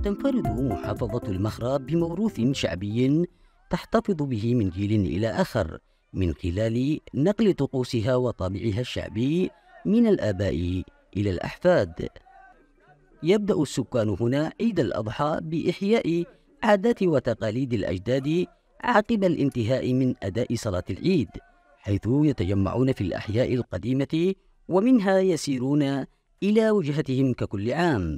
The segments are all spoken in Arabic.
تنفرد محافظة المهرة بموروث شعبي تحتفظ به من جيل إلى آخر من خلال نقل طقوسها وطابعها الشعبي من الآباء إلى الأحفاد. يبدأ السكان هنا عيد الأضحى بإحياء عادات وتقاليد الأجداد عقب الانتهاء من أداء صلاة العيد، حيث يتجمعون في الأحياء القديمة ومنها يسيرون إلى وجهتهم ككل عام.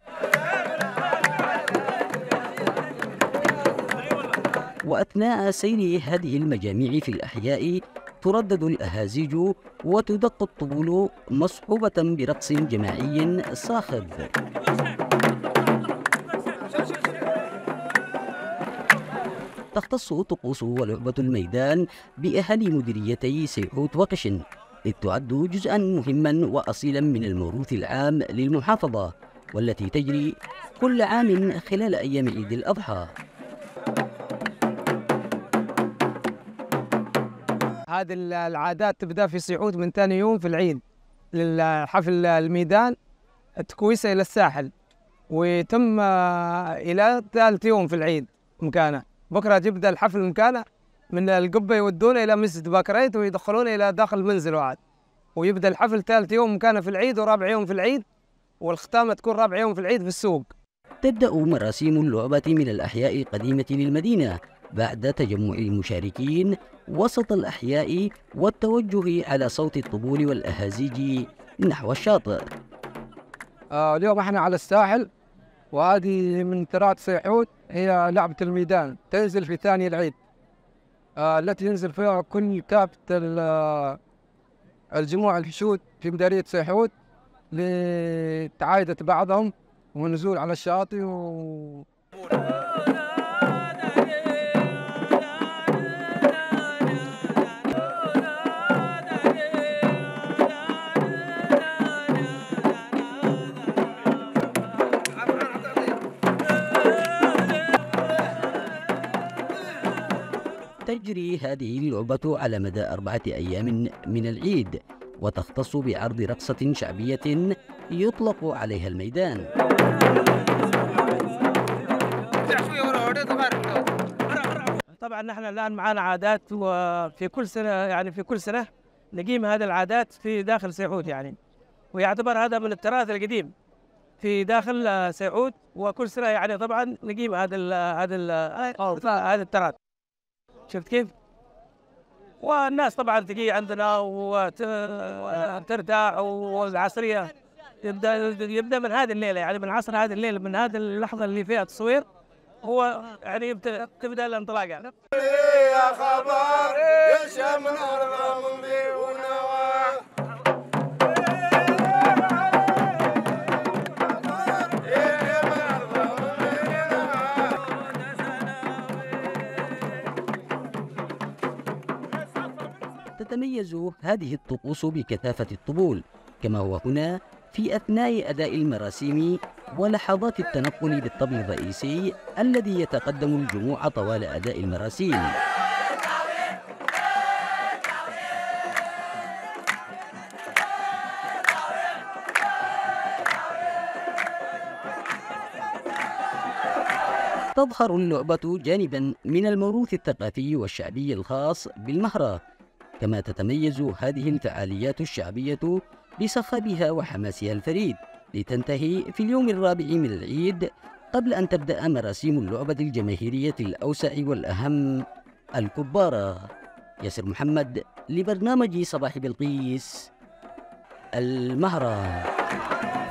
وأثناء سير هذه المجاميع في الأحياء تردد الأهازيج وتدق الطبول مصحوبة برقص جماعي صاخب. تختص طقوس ولعبة الميدان بأهالي مديريتي سيحوت وقشن، إذ تعد جزءا مهما وأصيلا من الموروث العام للمحافظة، والتي تجري كل عام خلال أيام عيد الأضحى. هذه العادات تبدأ في سيحوت من ثاني يوم في العيد للحفل الميدان تكويسه إلى الساحل، ويتم إلى ثالث يوم في العيد مكانه. بكرة يبدأ الحفل مكانه من القبة يودونه إلى مسجد باكريت ويدخلونه إلى داخل المنزل وعاد، ويبدأ الحفل ثالث يوم مكانه في العيد ورابع يوم في العيد، والختامة تكون رابع يوم في العيد في السوق. تبدأ مراسيم اللعبة من الأحياء القديمة للمدينة بعد تجمع المشاركين وسط الأحياء والتوجه على صوت الطبول والأهازيج نحو الشاطئ. اليوم احنا على الساحل، وهذه من تراث سيحوت هي لعبة الميدان، تنزل في ثاني العيد التي ينزل فيها كل كافة الجموع الحشود في مديرية سيحوت لتعايدة بعضهم ونزول على الشاطئ تجري هذه اللعبة على مدى 4 أيام من العيد، وتختص بعرض رقصة شعبية يطلق عليها الميدان. طبعا نحن الآن معنا عادات، وفي كل سنة في كل سنة نقيم هذه العادات في داخل سيحوت ويعتبر هذا من التراث القديم في داخل سيحوت، وكل سنة طبعا نقيم هذا التراث. شفت كيف؟ والناس طبعا تجي عندنا وترتاح، والعصرية يبدأ من هذه الليلة، من عصر هذه الليلة، من هذه اللحظة اللي فيها التصوير هو تبدأ الانطلاقة. يا خبر يشم الأرض من تتميز هذه الطقوس بكثافة الطبول، كما هو هنا في أثناء أداء المراسيم ولحظات التنقل بالطبل الرئيسي الذي يتقدم الجموع طوال أداء المراسيم. تظهر اللعبة جانبا من الموروث الثقافي والشعبي الخاص بالمهرة، كما تتميز هذه الفعاليات الشعبية بصخبها وحماسها الفريد، لتنتهي في اليوم الرابع من العيد قبل أن تبدأ مراسيم اللعبة الجماهيرية الأوسع والأهم الكبارة. ياسر محمد لبرنامج صباح بلقيس، المهرة.